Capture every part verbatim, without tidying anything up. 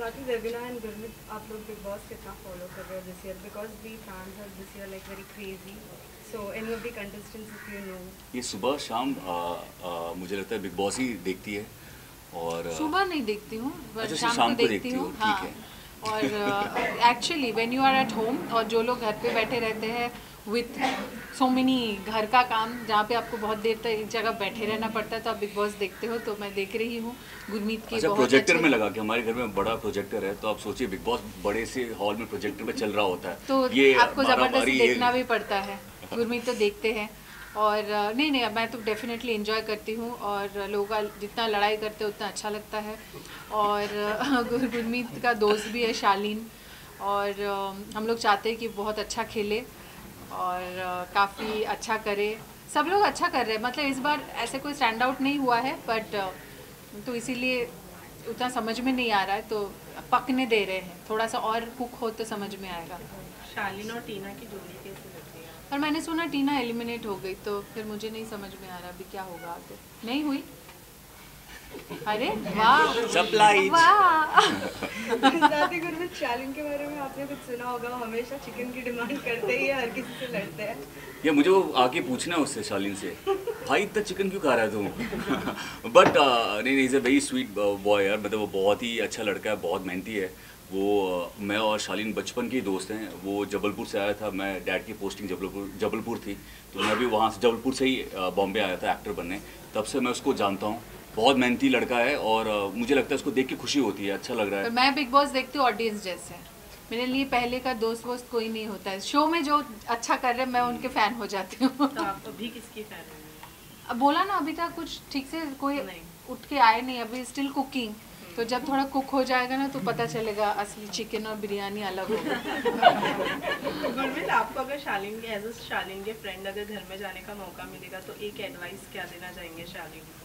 Swati, Devina and Gurmeet, आप लोग big boss कितना फॉलो कर रहे हो this year? Because we fans are this year like very crazy. So any of the contestants if you know. ये सुबह शाम आ, आ, मुझे लगता है बिग बॉस ही देखती है. और सुबह नहीं देखती हूँ, अच्छा, शाम, शाम को को देखती हूँ. ठीक है. और actually when you are at home और जो लोग घर पे बैठे रहते हैं विथ सो मेनी घर का काम जहाँ पे आपको बहुत देर तक एक जगह बैठे रहना पड़ता है, तो आप बिग बॉस देखते हो. तो मैं देख रही हूँ गुरमीत की. अच्छा, बहुत प्रोजेक्टर अच्छे में लगा के हमारे घर में बड़ा प्रोजेक्टर है, तो आप सोचिए बिग बॉस बड़े से हॉल में प्रोजेक्टर में चल रहा होता है, तो ये आपको ज़बरदस्ती देखना भी पड़ता है. गुरमीत तो देखते हैं. और नहीं नहीं मैं तो डेफिनेटली एंजॉय करती हूँ. और लोग जितना लड़ाई करते हैं उतना अच्छा लगता है. और गुरमीत का दोस्त भी है शालीन, और हम लोग चाहते हैं कि बहुत अच्छा खेले और काफ़ी अच्छा करे. सब लोग अच्छा कर रहे हैं, मतलब इस बार ऐसे कोई स्टैंड आउट नहीं हुआ है, बट तो इसीलिए उतना समझ में नहीं आ रहा है, तो पकने दे रहे हैं. थोड़ा सा और कुक हो तो समझ में आएगा. शालीन और टीना की जोड़ी कैसी लगती है? और मैंने सुना टीना एलिमिनेट हो गई, तो फिर मुझे नहीं समझ में आ रहा अभी क्या होगा आगे. नहीं हुई? अरे वाह, सप्लाई. वाह. स्वाति, गुरमीत, शालीन के बारे में आपने कुछ सुना होगा, हमेशा चिकन की डिमांड करते ही हर किसी से लड़ते हैं. या मुझे वो आके पूछना है उससे, शालीन से, भाई इतना चिकन क्यों खा रहा है तुम? बट नहीं नहीं, is a very sweet boy यार. मतलब वो बहुत ही अच्छा लड़का है, बहुत मेहनती है वो. uh, मैं और शालीन बचपन के ही दोस्त हैं. वो जबलपुर से आया था, मैं डैड की पोस्टिंग जबलपुर जबलपुर थी, तो मैं भी वहाँ से जबलपुर से ही बॉम्बे आया था एक्टर बनने. तब से मैं उसको जानता हूँ. बहुत मेहनती लड़का है, और uh, मुझे लगता है उसको देख के खुशी होती है, अच्छा लग रहा है. पर मैं बिग बॉस देखती हूँ ऑडियंस जैसे. मेरे लिए पहले का दोस्त वोस्त कोई नहीं होता है. शो में जो अच्छा कर रहे हैं मैं उनके फैन हो जाती हूँ. तो आप अभी किसकी फैन हैं? अब बोला ना, अभी तक कुछ ठीक से कोई नहीं. उठ के आए नहीं, अभी स्टिल कुकिंग. तो जब थोड़ा कुक हो जाएगा ना, तो पता चलेगा असली चिकन और बिरयानी अलग होगा. गुरमीत, आपको अगर शालीन के एज अ शालीन के फ्रेंड अगर घर में जाने का मौका मिलेगा, तो एक एडवाइस क्या देना चाहेंगे शालीन को?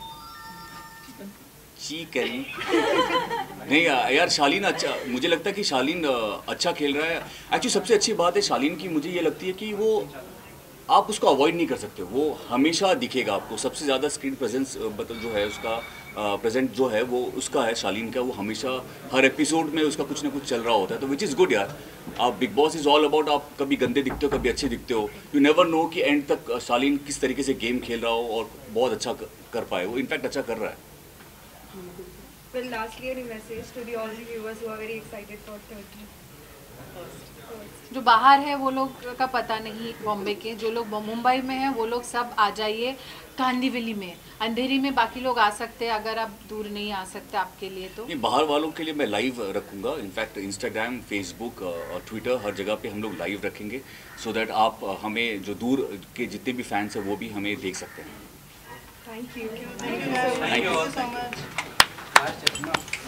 चिकन. नहीं यार, शालीन अच्छा, मुझे लगता है कि शालीन अच्छा खेल रहा है. एक्चुअली सबसे अच्छी बात है शालीन की मुझे ये लगती है कि वो, आप उसको अवॉइड नहीं कर सकते. वो हमेशा दिखेगा आपको. सबसे ज़्यादा स्क्रीन प्रेजेंस मतलब जो है उसका प्रेजेंट जो है वो उसका है, शालीन का. वो हमेशा हर एपिसोड में उसका कुछ ना कुछ चल रहा होता है, तो विच इज़ गुड यार. आप Bigg Boss is all about, आप कभी गंदे दिखते हो, कभी अच्छे दिखते हो. यू नेवर नो कि एंड तक शालीन किस तरीके से गेम खेल रहा हो और बहुत अच्छा कर पाए. वो इनफैक्ट अच्छा कर रहा है. Well, lastly, any message to the all the viewers who are very excited for Turkey? First. जो बाहर है वो लोग का पता नहीं, बॉम्बे के जो लोग मुंबई में हैं वो लोग सब आ जाइए कांदिवली में. अंधेरी में बाकी लोग आ सकते हैं, अगर आप दूर नहीं आ सकते आपके लिए तो. ये बाहर वालों के लिए मैं लाइव रखूंगा. इनफैक्ट इंस्टाग्राम, फेसबुक और ट्विटर हर जगह पे हम लोग लाइव रखेंगे, सो दैट आप हमें जो दूर के जितने भी फैंस हैं वो भी हमें देख सकते हैं. Thank you. Thank you. so much.